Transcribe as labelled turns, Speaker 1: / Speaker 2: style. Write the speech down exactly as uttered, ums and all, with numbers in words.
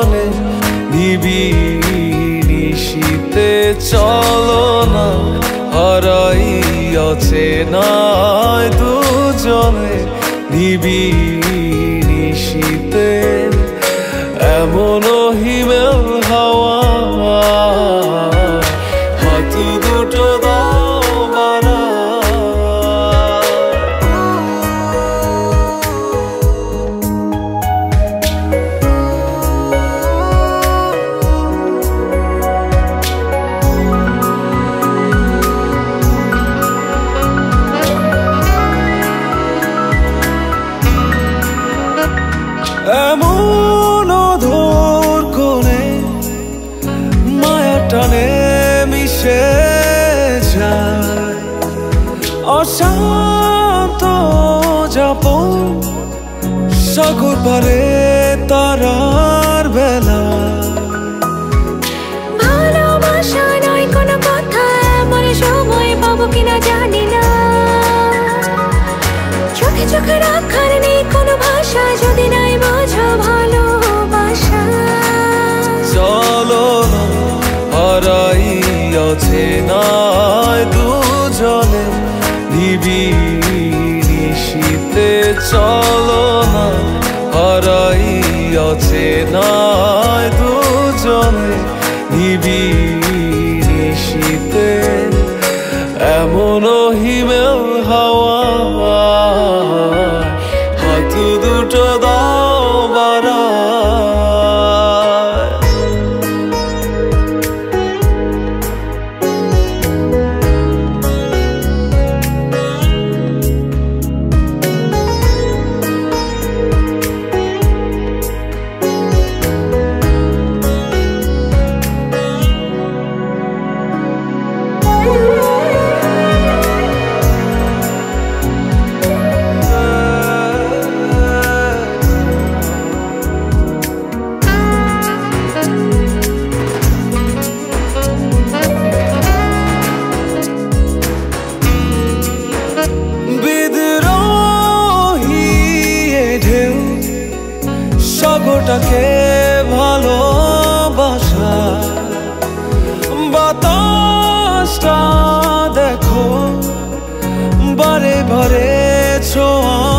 Speaker 1: দুজনে নিবিড়িতে চলো না হারাইয়াছে নাই দুজনে নিবিড়িতে এমন হিমেল হাওয়া হাত দুটো দাও বাড়া এমন অধর কোণে মায়া টানে মিশে যায় অশান্ত যাপন সাগর পারে তারার বেলা
Speaker 2: ভালোবাসা নয় কোনো কথা এমন সময় পাবো কিনা জানি না চোখে চোখে রাখার নেই কোনো ভাষা যদি নাই বোঝো ভালোবাসা
Speaker 1: চলো না হারাইয়াছে নাই দুজনে নিবিড়িতে চলো না হারাইয়াছে নাই দুজনে নিবিড়িতে এমন হিমেল হাওয়া হাত দুটো দাও বাড়া সাগরটাকে ভালোবাসা বাতাসটা দেখো বারে বারে ছোঁয়া